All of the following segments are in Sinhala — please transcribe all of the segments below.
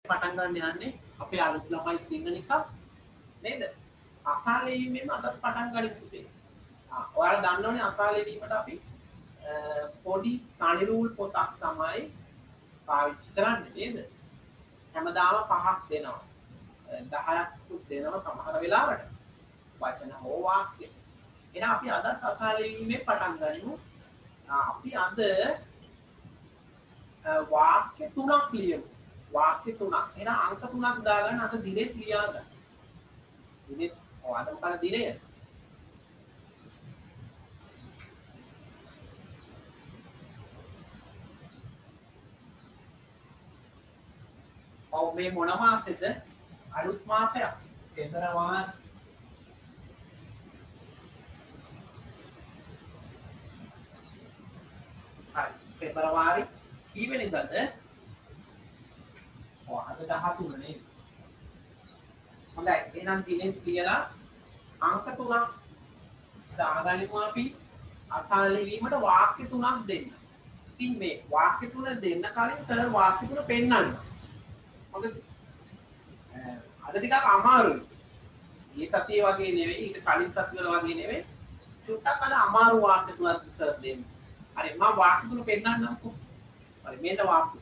පටන් ගන්න යන්නේ අපේ අලුත් ළමයි ඉන්න නිසා නේද? අසා ලිවීමෙන් අදත් පටන් ගන්න පුතේ. ඔයාලා දන්නවනේ අසා ලිවීමට අපි පොඩි තනි රූල් පොතක් තමයි පාවිච්චි කරන්නේ නේද? හැමදාම 5ක් දෙනවා. 10ක් දෙනවා සමහර වෙලාවට. වචන හෝ වාක්‍ය. එහෙනම් අපි අදත් අසා ලිවීමෙන් පටන් ගනිමු. අපි අද වාක්‍ය 3ක් ලියමු. වාක්‍ය 3ක්. එහෙනම් අංක 3ක් දාගන්න අද දිනෙත් ලියා ගන්න. දිනෙත් අද මොකද දිනය? ඔව් මේ මොන මාසෙද? අලුත් මාසයක්. පෙබරවාරි. හරි. පෙබරවාරි කී වෙනිදාද? ඔව් අද 13 නේ. හොඳයි. එහෙනම් දිනෙත් කියලා අංක 3ක් දාගනිමු අපි. අසා ලිවීමට වාක්‍ය 3ක් දෙන්න. ඉතින් මේ වාක්‍ය 3 දෙන්න කලින් සර් වාක්‍ය 3 පෙන්නන්න. මොකද අද ටිකක් අමාරුයි. මේ සතියේ වගේ නෙවෙයි, ඊට කලින් සතිවල වගේ නෙවෙයි. චුට්ටක් අද අමාරු වාක්‍ය 3ක් සර් දෙන්න. හරි මම වාක්‍ය 3 පෙන්නන්නම්කෝ. හරි මේක වාක්‍ය.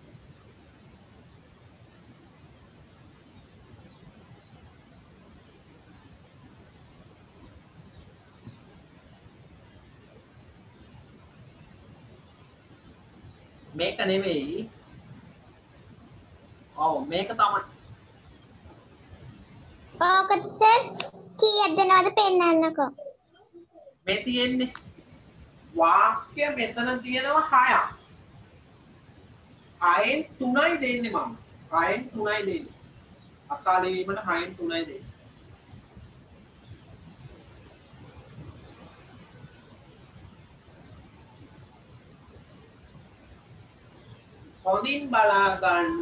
මේක නෙවෙයි. ඔව් මේක තමයි. ඕකට සර් කීයක් දෙනවද පෙන්නන්නකෝ. මේ තියෙන්නේ වාක්‍ය මෙතන තියෙනවා 6ක්. 6න් 3යි දෙන්නේ මම. 6න් 3යි දෙන්නේ. අසා ලිවීමට 6න් 3යි දෙන්නේ. හොඳින් බලා ගන්න.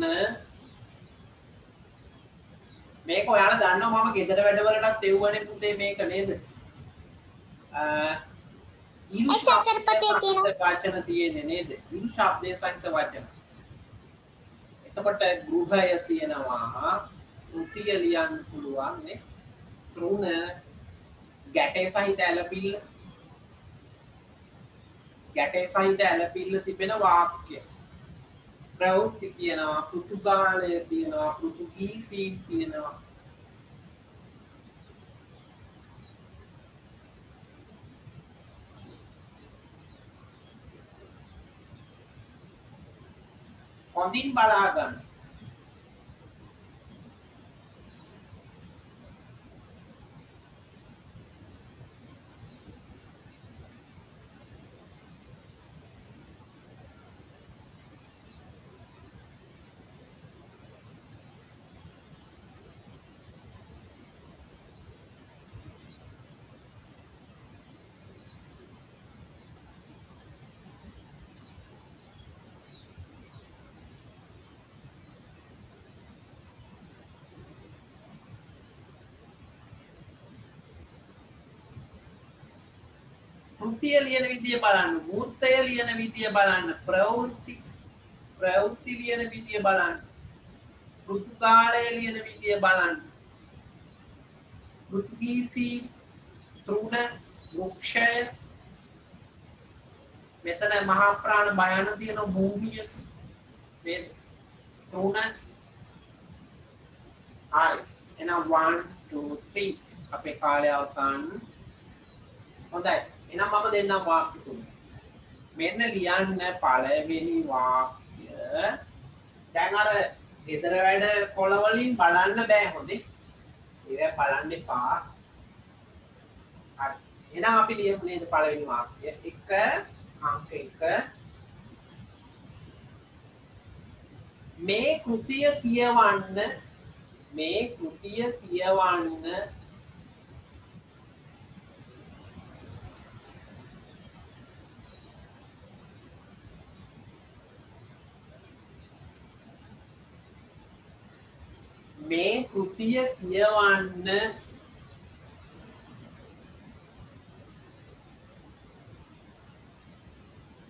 මේක ඔයාලා දන්නවා මම ගෙදර වැඩවලටත් එව්වනේ පුතේ මේක නේද? ඉරු වචන තියෙන්නේ නේද? ඉරු ශබ්දයේ සහිත වචන. එතකොට ගෘහය තියෙනවා. කෘතිය ලියන්න පුළුවන් නේ. තෘණ ගැටේ සහිත ඇලපිල්ල. ගැටේ සහිත ඇලපිල්ල තිබෙන වාක්‍ය. ප්‍රවෘත්ති කියනවා, පෘතුගාලය තියෙනවා, පෘතුගීසි තියෙනවා. හොඳින් බලා ගන්න. කෘතිය ලියන විදිය බලන්න, වෘත්තය ලියන විදිය බලන්න, ප්‍රවෘත්ති ලියන විදිය බලන්න, පෘතුකාලය ලියන විදිය බලන්න, පෘතුගීසි, තෘණ, වෘක්ෂය, මෙතන මහා ප්‍රාණ භයන තියෙන භූමිය, මේ තෘණ. හරි. එහෙනම් 1 2 3 අපේ කාලය අවසන්. හොඳයි. එහෙනම් මම දෙන්නම් වාක්‍ය තුන. මෙන්න ලියන්න පළවෙනි වාක්‍ය. දැන් අර ගෙදර වැඩ කොළ වලින් බලන්න බෑ හොඳේ. ඒක බලන්න එපා. හරි. එහෙනම් අපි ලියමු නේද පළවෙනි වාක්‍ය. 1 අංක 1. මේ කෘතිය කියවන්න මේ කෘතිය කියවන්න මේ කෘතිය කියවන්න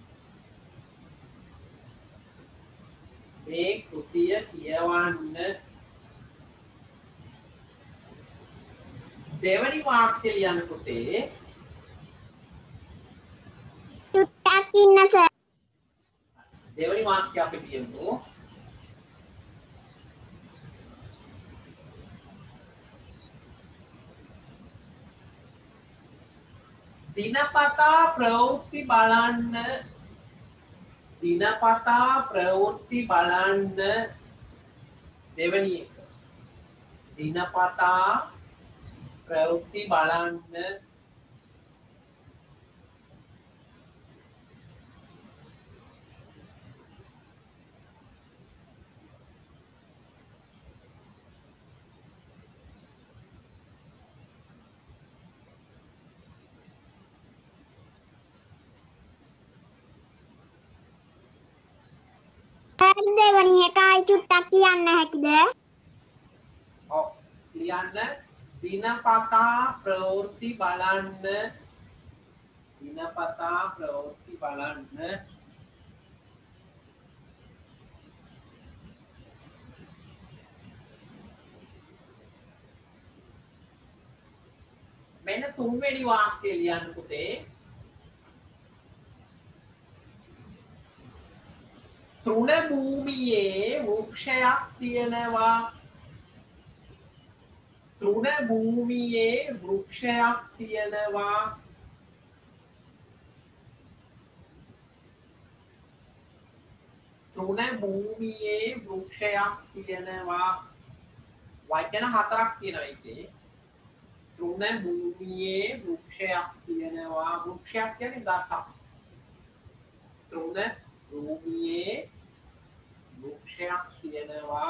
මේ කෘතිය කියවන්න දෙවනි වාක්‍ය ලියන්න පුතේ. චුට්ටක් ඉන්න සර්. දෙවනි වාක්‍ය අපි කියමු. දිනපතා ප්‍රවෘත්ති බලන්න. දිනපතා ප්‍රවෘත්ති බලන්න. දෙවනි එක. දිනපතා ප්‍රවෘත්ති බලන්න. දෙවනි එක ආයි චුට්ටක් කියන්න හැකිද? ඔව් ලියන්න. දිනපතා ප්‍රවෘත්ති බලන්න. දිනපතා ප්‍රවෘත්ති බලන්න. මෙන්න තුන්වෙනි වාක්‍යය ලියන්න පුතේ. තෘණ භූමියේ වෘක්ෂයක් තියෙනවා. තෘණ භූමියේ වෘක්ෂයක් තියෙනවා. තෘණ භූමියේ වෘක්ෂයක් තියෙනවා. වචන හතරක් තියෙනවා ඒකේ. තෘණ භූමියේ වෘක්ෂයක් තියෙනවා. වෘක්ෂයක් කියන්නේ ගසක්. තෘණ භූමියේ වෘක්ෂයක් තියෙනවා.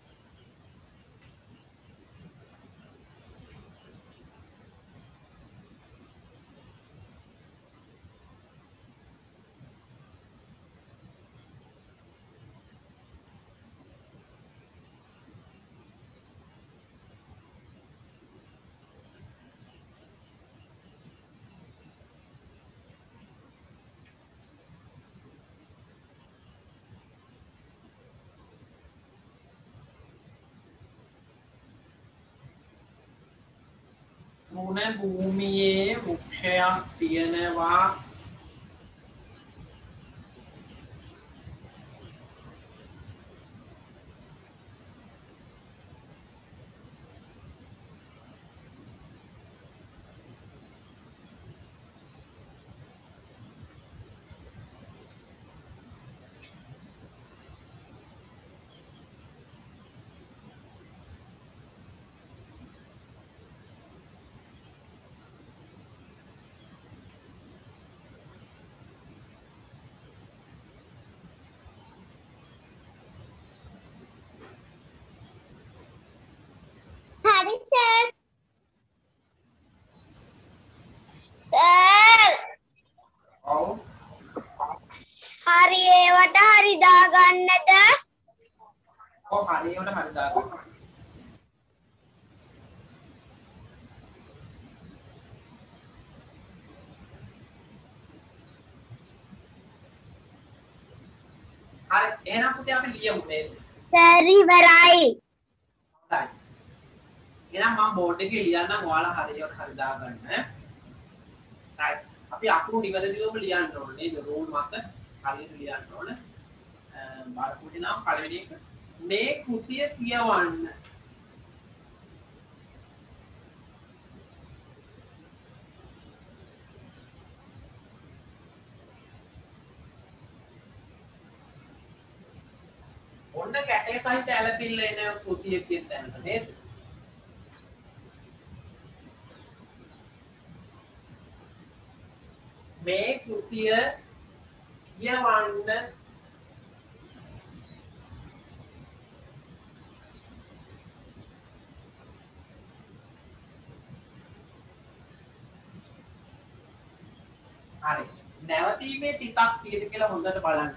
තෘණ භූමියේ වෘක්ෂයක් තියෙනවා. හරි සර්. සර්. ඔව්. හරි ඒවට හරි දාගන්නද? ඔව් හරියට හරි දාගන්න. හරි එහෙනම් පුතේ අපි ලියමු නේද? සර් ඉවරයි. හොඳයි. එහෙනම් මම බෝඩ් එකේ ලියන්නම් ඔයාලා හරියට හරි දාගන්න. right. අපි අකුරු නිවැරදිවම ලියන්න ඕනේ නේද? රූල් මත හරියට ලියන්න ඕනේ. බලපුටි නම් පළවෙනි එක මේ කෘතිය කියවන්න. ඔන්න කැටේ සහිත ඇලපිල්ල එන කෘතිය කියන තැනට නේද? මේ කෘතිය කියවන්න. හරි. නැවතීමේ ටිකක් තියෙද කියලා හොඳට බලන්න.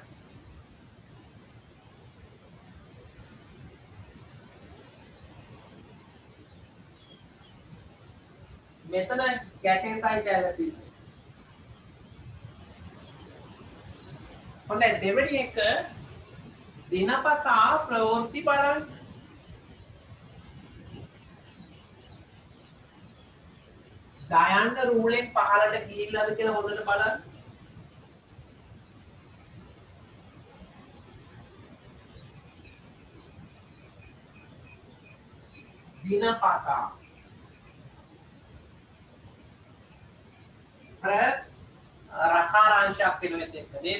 මෙතන ගැටේ සහිත ඇලපිල්ල. හොඳයි දෙවෙනි එක දිනපතා ප්‍රවෘත්ති බලන්න. දයන්න රූලෙන් පහළට ගිහිල්ලාද කියලා හොඳට බලන්න. දිනපතා රකාරාංශයක් පිළිවෙත එක්ක නේද?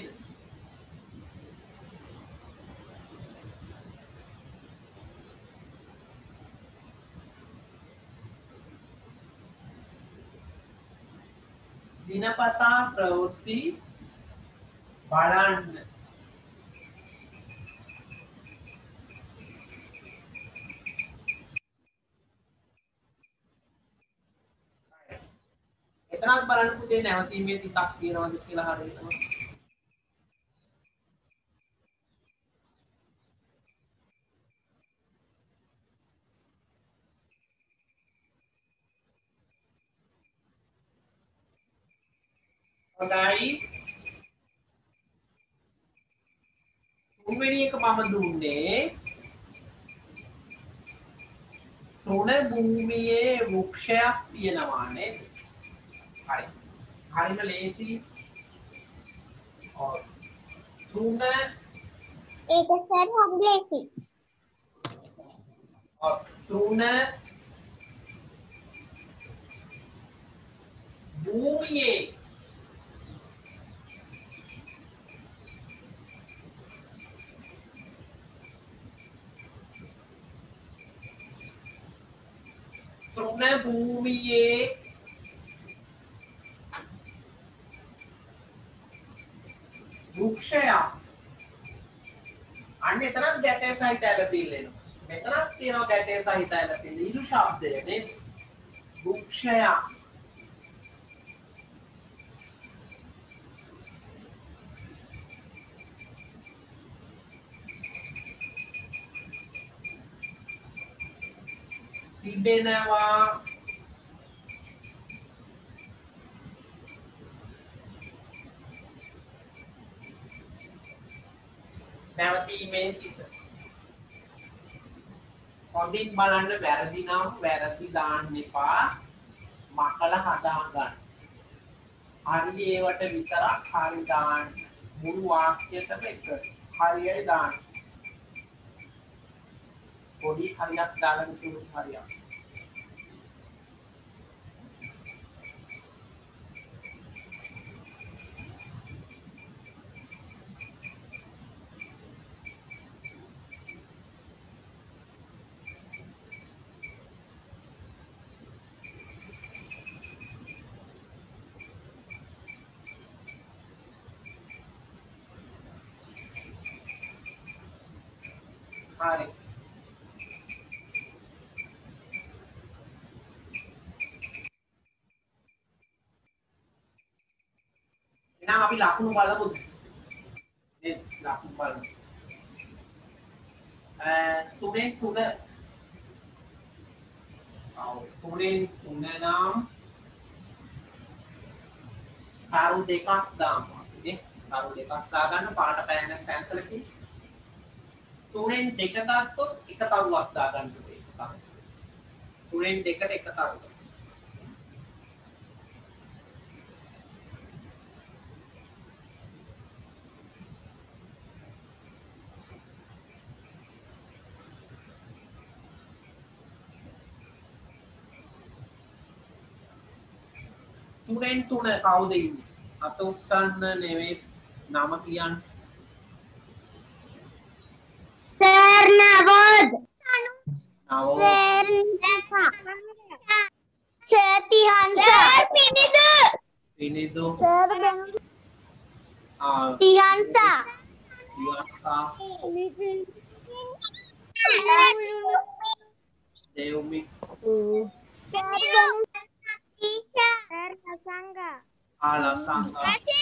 දිනපතා ප්‍රවෘත්ති බලන්න. එතනත් බලන්න පුතේ නැවතීමේ ටිකක් තියෙනවද කියලා හරියටම. හොඳයි. තුන්වෙනි එක මම දුන්නේ තෘණ භූමියේ වෘක්ෂයක් තියෙනවා නේද? හරි. හරිම ලේසි. ඔව්. තෘණ ඒක සර් හම්බෙලි. ඔව් තෘණ භූමියේ තෘණ භූමියේ වෘක්ෂය අන්න එතනත් ගැටේ සහිත ඇලපිල්ල එනවා. මෙතනත් තියෙනවා ගැටේ සහිත ඇලපිල්ල. ඉරු ශබ්දය නේද? වෘක්ෂය තිබෙනවා නැවතීමේ සිට. හොඳින් බලන්න වැරදි නම් වැරදි දාන්න එපා. මකල හදා ගන්න. හරි ඒවට විතරක් හරි දාන්න. මුළු වාක්‍යයටම එක හරියයි දාන්න. පොඩි හරියක් දාලා කිව්ව හරියක්. හරි. එහෙනම් අපි ලකුණු බලමුද? නේද? ලකුණු බලමු. තුනෙන් තුන. ඔව් තුනෙන් තුන නම් කරු දෙකක් දාමු අපි නේ. කරු දෙකක් දාගන්න පාට පැන්සලකින්. තුනෙන් දෙක ගත්තොත් එක තරුවක් දාගන්න ඕනේ. තුනෙන් දෙකට එක තරුවක්. තුනෙන් තුන කවුද ඉන්නේ? අත උස්සන්න නෙවෙයි නම කියන්න. Sir Navoda. Sir Thihansa. Sir Pinidu. Pinidu. Sir Thihansa. Devmi. Sir Lasanga. Lasanga.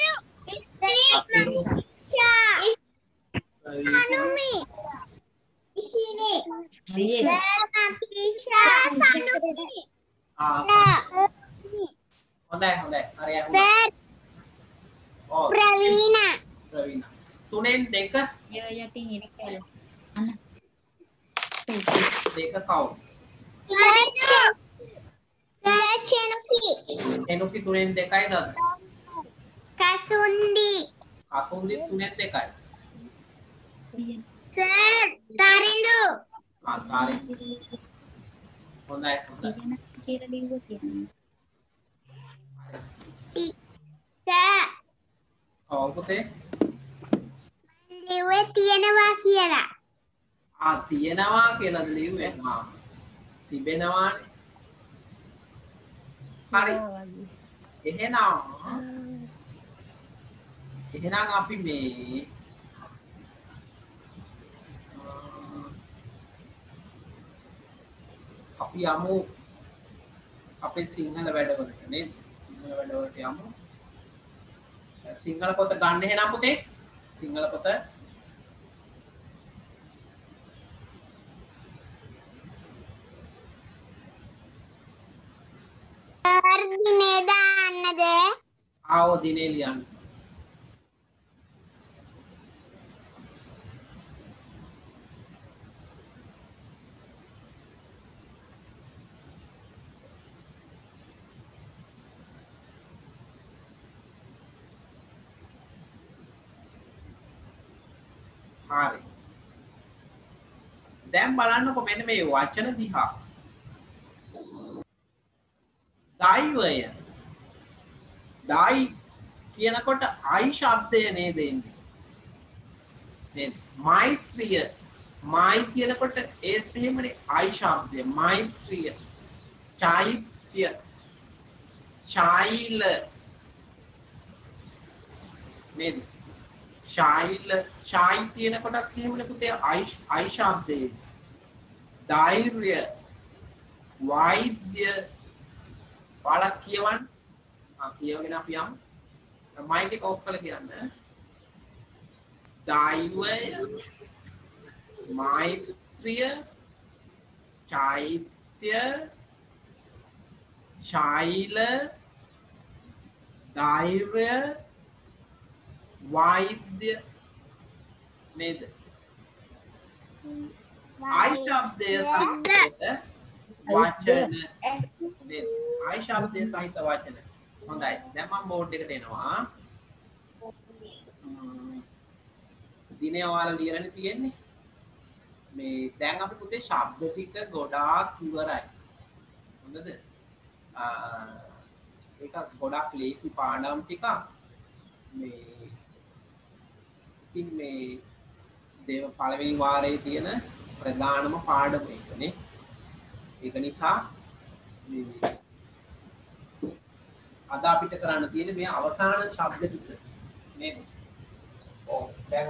Anumi. හොඳයි හොඳයි. හරි අහුණා. සර් ඔව්. ප්‍රවීණ. ප්‍රවීණ. තුනෙන් දෙක යටින් ඉරි කැල. අන්න. දෙක කවුද? සර් චෙනුකි. එනුකි 3න් 2යි නේද? කසුන්දි. කසුන්දි 3න් 2යි. සර් තරිඳු. තාරි. හොඳයි. තියන කියලා ලිව්ව කියන්නේ. සර් ඔව් පුතේ. ලිව්වේ තියෙනවා කියලා. තියෙනවා කියලා ලිව්වේ. තිබෙනවානේ. හරි. එහෙනම් අපි මේ අපි යමු අපේ සිංහල වැඩවලට නේද? සිංහල වැඩවලට යමු. සිංහල පොත ගන්න එහෙනම් පුතේ. සිංහල පොත සර් දිනේ දාන්නද? ආව දිනේ ලියන්න. හරි. දැන් බලන්නකො මෙන්න මේ වචන දිහා. දෛවය. දයි කියනකොට අයි ශබ්දය නේද එන්නේ. නේද? මෛත්‍රිය. මයි කියනකොට ඒත් එහෙමනේ අයි ශබ්දය. මෛත්‍රිය. චෛත්‍ය. ශෛල. නේද? ශෛල ශායි කියන කොටත් එහෙමනේ පුතේ අයි ශබ්දේ. ධෛර්ය වෛද්‍ය පාලක් කියවන්න. කියවගෙන අපි යමු. මයික් එක ඔෆ් කරලා කියන්න. දෛවය මෛත්‍රිය චෛත්‍ය ශෛල ධෛර්ය වෛද්‍ය නේද? ආයි ශබ්දය සහිත වචන නේද? ආයි ශබ්දය සහිත වචන. හොඳයි. දැන් මම බෝඩ් එකට එනවා. දිනේ ඔයාලා ලියන්න තියෙන්නේ. මේ දැන් අපි පුතේ ශබ්ද ටික ගොඩාක් ඉවරයි. හොඳද? ඒක ගොඩාක් ලේසි පාඩම් ටිකක්. මේ ඉතින් මේ දේව පළවෙනි වාරයේ තියෙන ප්‍රධානම පාඩම ඒකනේ. ඒක නිසා මේ අද අපිට කරන්න තියෙන්නේ මේ අවසාන ශබ්ද ටික නේද? ඔව් දැන්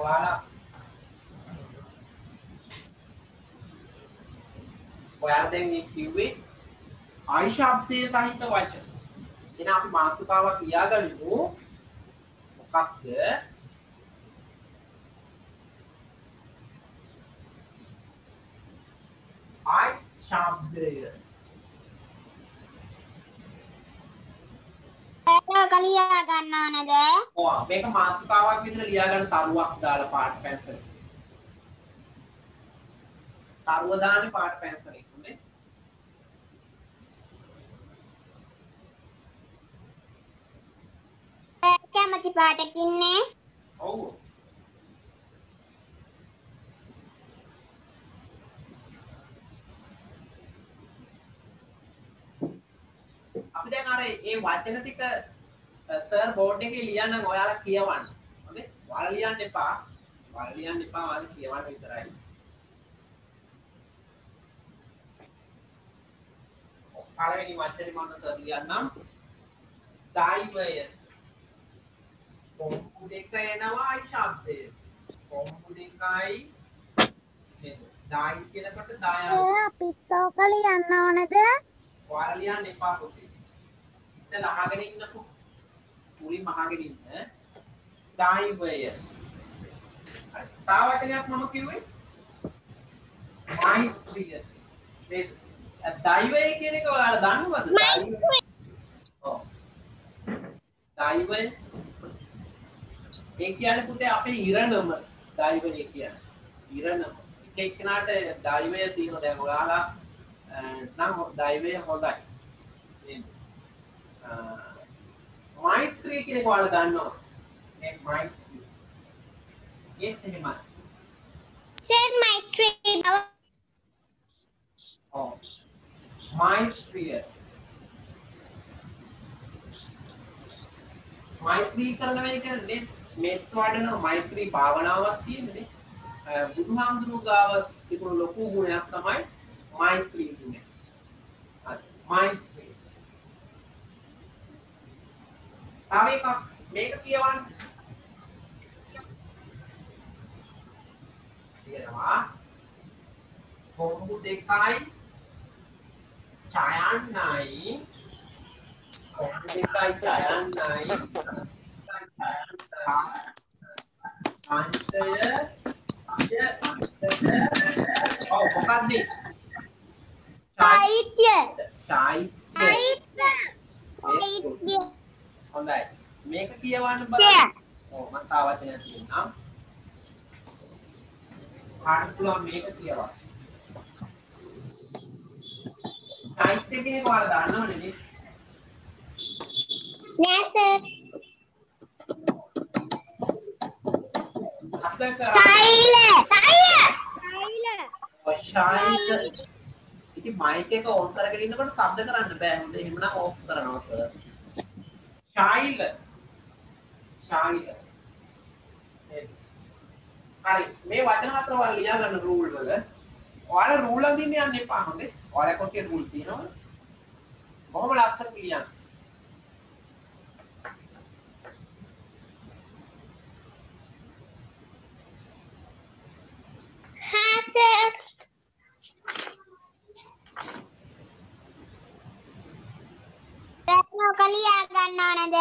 ඔයාලා දැන් මේ කිව්වේ ආයි ශබ්දයේ සහිත වචන. එහෙනම් අපි මාතෘකාවක් ලියාගනිමු. මොකක්ද? ආයි ශබ්දය. ඒක ලියා ගන්න ඕනද? ඔව් මේක මාතෘකාවක් විදිහට ලියා ගන්න තරුවක් දාලා පාට පැන්සල්. තරුව දාන්නේ පාට පැන්සල් එකනේ. කැමති පාටකින්නේ? ඔව්. අපි දැන් අර ඒ වචන ටික සර් බෝඩ් එකේ ලියන්න ඔයාලා කියවන්න. හොඳේ? ඔයාලා ලියන්න එපා. ඔයාලා කියවන්න විතරයි. පළවෙනි වචනේ මම සර් ලියන්නම්. දෛවය. කොම්පු දෙක එනවා අයි ශබ්දය. කොම්පු දෙකයි නේද? දායි කියනකොට දායන. අපිත් ඕක ලියන්න ඕනද? ඔයාලා ලියන්න එපා පුතේ. ඉස්සෙල්ලා අහගෙන ඉන්නකො. මුලින්ම අහගෙන ඉන්න. දෛවය. තව වචනයක් මම කිව්වේ. මෛත්‍රිය. නේද? දෛවය කියන එක ඔයාලා දන්නවද? ඔව්. දෛවය ඒ කියන්නේ පුතේ අපේ ඉරණම දෛවය කියන්නේ. ඉරණම. එක එක්කනට දෛවය තියෙනවා. දැන් ඔයාලා නම් දෛවය හොඳයි. නේද? මෛත්‍රී කියන එක ඔයාලා දන්නවා. මේ මෛත්‍රී. ඒත් එහෙමයි. සර් මෛත්‍රී බව ඔව්. මෛත්‍රිය. මෛත්‍රී කරනවා කියන්නේ මෙත් වඩන මෛත්‍රී භාවනාවක් තියෙන්නේ. බුදුහාමුදුරුවෝ ගාව තිබුණු ලොකු ගුණයක් තමයි මෛත්‍රී ගුණය. හරි. මෛත්‍රී. තව එකක් මේක කියවන්න. කියනවා කොම්බු දෙකයි ඡායන්නයි කොම්බු දෙකයි ඡායන්නයි අන්තය ඔව් මොකක්ද සාහිත්‍ය සාහිත්‍ය සාහිත්‍ය හොඳයි මේක කියවන්න බලන්න ඔව් මම තව වචනයක් කියන්නම් කාට පුළුවන් මේක කියවන්න සාහිත්‍ය කියන එක ඔයාලා දන්නවනේ නේ නෑ සර් අද කරා ශායිල ඉතින් මයික් එක ඔන් කරගෙන ඉන්නකොට ශබ්ද කරන්න බෑ හොඳ එහෙමනම් ඕෆ් කරනවා සර් ශායිල හරි මේ වචන හතර ඔයාලා ලියා ගන්න රූල් වල ඔයාලා රූල් අඳින්න යන්න එපා හොඳේ ඔයාලා කොටියේ රූල් තියෙනවා බොහොම ලස්සනට ලියන්න හා සර් දැන් ඔක ලියා ගන්න ඕනද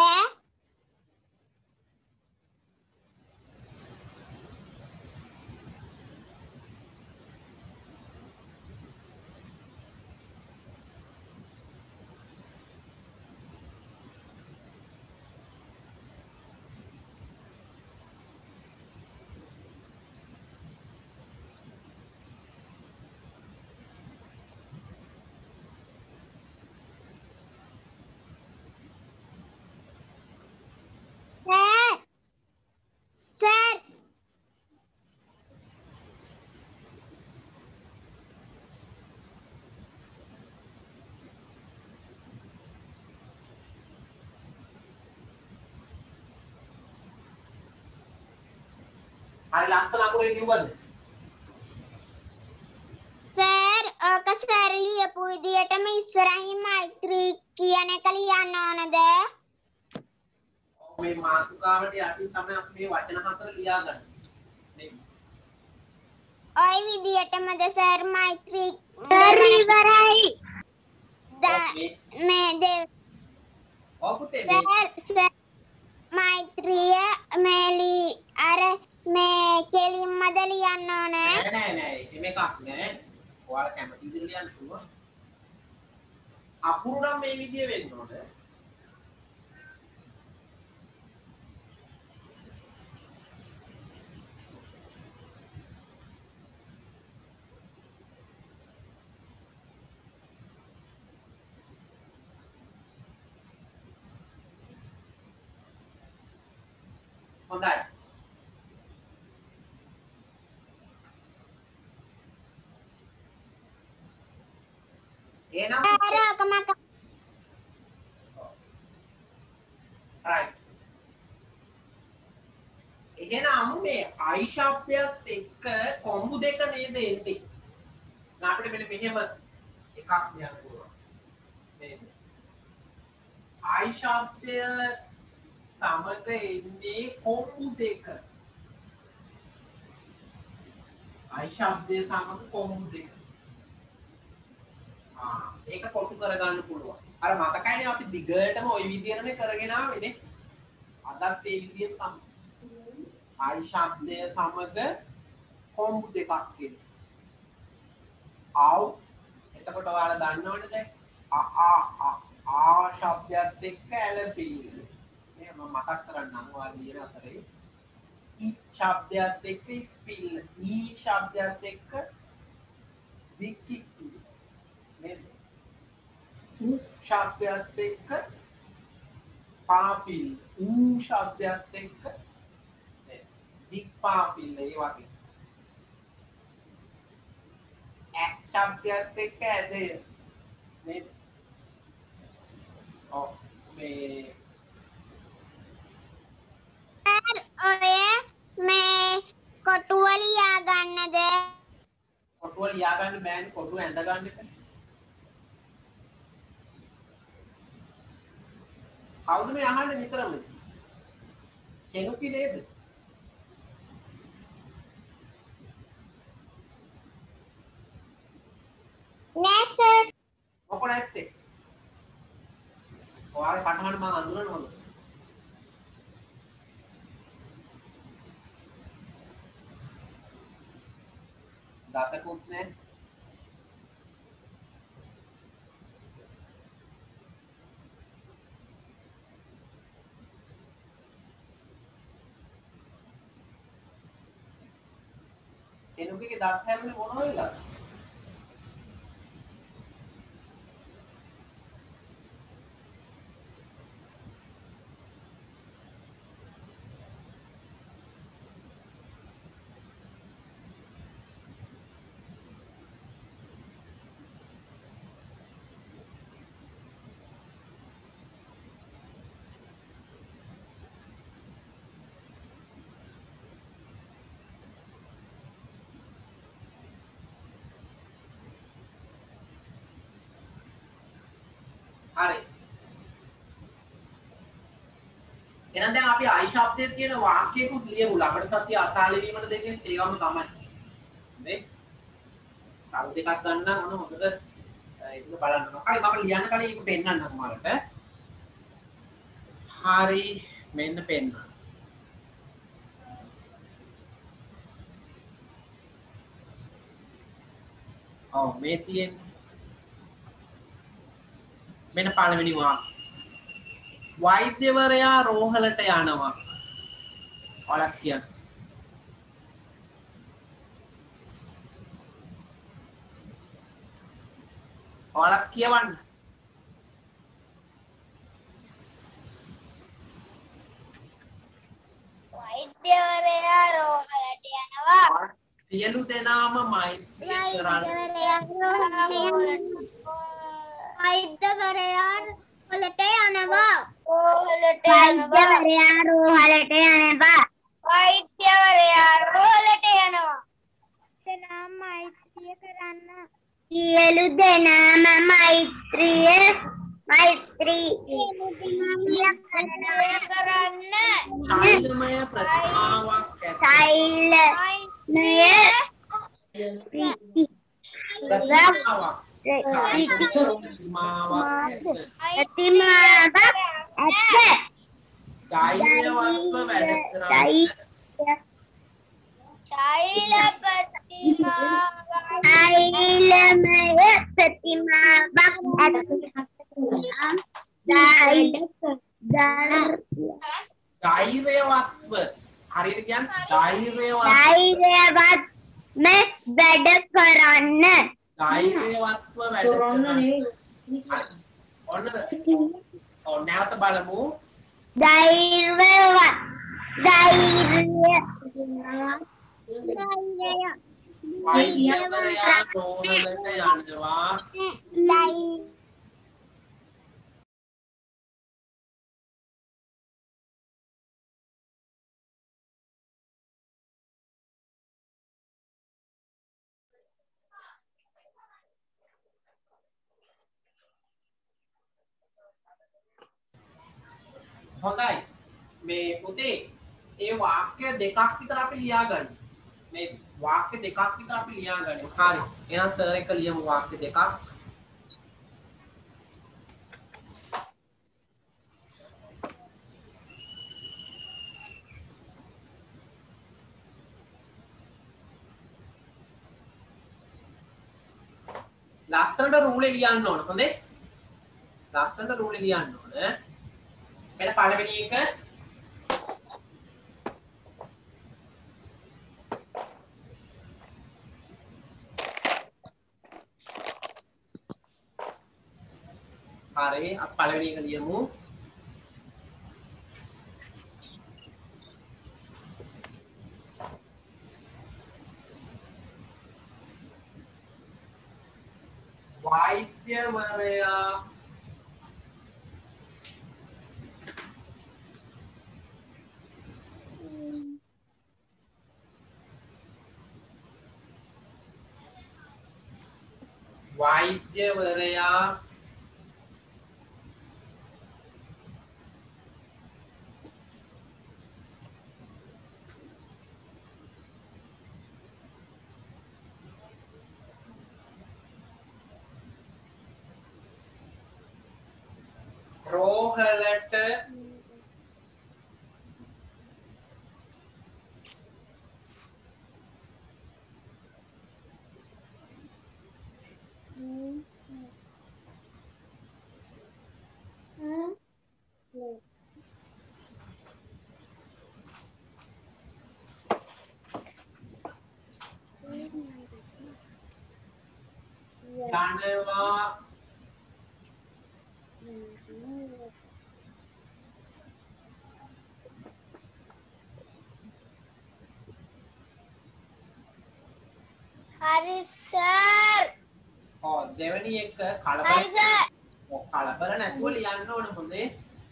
සර් හරි ලස්සන අකුරෙන් ලියුවද සර් ඔක සර් ලියපු විදියටම ඉස්සරහින් මෛත්‍රී කියන එක ලියන්න ඕනද මේ මාතෘකාවට යටින් තමයි අපි මේ වචන හතර ලියාගන්නේ නේ ඔය විදියටමද සර් මෛත්‍රී සර් ඉවරයි මේ දෙව ඔව් පුතේ මේ සර් මෛත්‍රිය මේලි අර මේ කෙලින්මද ලියන්න ඕන නෑ එහෙම එකක් නෑ ඔයාලා කැමති විදිහට ලියන්න පුළුවන් අකුරු නම් මේ විදිය වෙන්න ඕන හොඳයි එහෙනම් සර් ඔක මට right එහෙනම් මේ I ශබ්දයත් එක්ක කොම්බු දෙක නේද එන්නේ අපිට මෙන්න මෙහෙම එකක් ලියන්න පුළුවන් නේද I ශබ්දය සමග එන්නේ කොම්බු දෙක I ශබ්දය සමග කොම්බු දෙක ඒක කොටු කරගන්න පුළුවන් අර මතකයිනේ අපි දිගටම ওই විදිහටම කරගෙන ආවේනේ අදත් ඒ විදිහට තමයි I ශබ්දය සමග කොම්බු දෙකක් කියන්නේ ආව් එතකොට ඔයාලා දන්නවනේ දැන් ආ ශබ්දයත් එක්ක ඇලපිලි මේ මම මතක් කරන්නම් ඔයාලා ලියන අතරේ ඊ ශබ්දයත් එක්ක ස්පිල් ඊ ශබ්දයත් එක්ක වික් ස්පිල් නේද ශබ්දයත් එක්ක පාපිල් ඌ ශබ්දයක් එක්ක දික් පාපිල් ඒ වගේ ඇක් ශබ්දයක් එක්ක ඇදය නේද? ඔව් මේ ඔය මේ කොටුව ලියා ගන්නද? කොටුව ලියා ගන්න බෑනේ කොටුව ඇඳ ගන්න එපා. කවුද මේ අහන්නේ නිතරම? කෙනුකි නේද? නෑ සර්. මොකද ඇත්තේ? ඔයාලේ කටහඬ මම අඳුරනවද? දතකුත් නෑ. කෙනුකිගේ දත් හැරුනේ මොන වෙලාවද? හරි. එහෙනම් දැන් අපි ආයි ශබ්දයේ තියෙන වාක්‍යයකුත් ලියමු. ළමඩ සත්‍ය අසාලි වීමට දෙන්නේ ඒවම තමයි. නේ? තව දෙකක් ගන්න ඕන හොඳට ඒක බලන්න. හරි මම ලියන්න කලින් ඒක පෙන්නන්නම් ඔයාලට. හරි මෙන්න පෙන්න. ඔව් මේ තියෙන්නේ මෙන්න පළවෙනි වාක්‍ය. වෛද්‍යවරයා රෝහලට යනවා. ඔයාලා කියන්න. ඔයාලා කියවන්න. වෛද්‍යවරයා රෝහලට යනවා. සියලු දෙනාම මෛත්‍රී කරන්න. වෛද්‍යවරයා රෝහලට යනවා. වෛද්‍යවරයා රෝහලට යනවා. වෛද්‍යවරයා රෝහලට යනවා. දෙනා මෛත්‍රිය කරන්න. සියලු දෙනාම මෛත්‍රිය කරන්න. ශෛලමය ප්‍රතිමාවක් ධෛර්යවත්ව හරියට කියන්නේ ධෛර්යවත් මේ වැඩ කරන්න. ධෛර්යවත්ව වැඩ කරන්න. ඔන්න නැවත බලමු. ධෛර්යවත් වෛද්‍යවරයා රෝහලට යනවා. හොඳයි මේ පුතේ ඒ වාක්‍ය දෙකක් විතර අපි ලියා ගන්න. මේ වාක්‍ය දෙකක් විතර අපි ලියා ගන්න. හරි. එහෙනම් සර් එක ලියමු වාක්‍ය දෙකක්. ලස්සනට රූලේ ලියන්න ඕන. හොඳේ. ලස්සනට රූලේ ලියන්න ඕන. එළ පළවෙනි එක හරි අපි පළවෙනි එක ලියමු. වෛද්‍යවරයා වෛද්‍යවරයා රෝහලට යනවා හරි සර්. දෙවෙනි එක හරි කලබල සර්. කලබල නැතුව ලියන්න ඕනේ හොඳේ.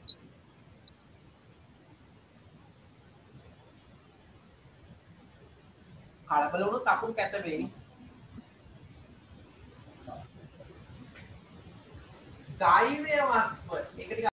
කලබල වුණොත් අකුරු කැත වෙයි. ධෛර්යවත්ව ඒක ටික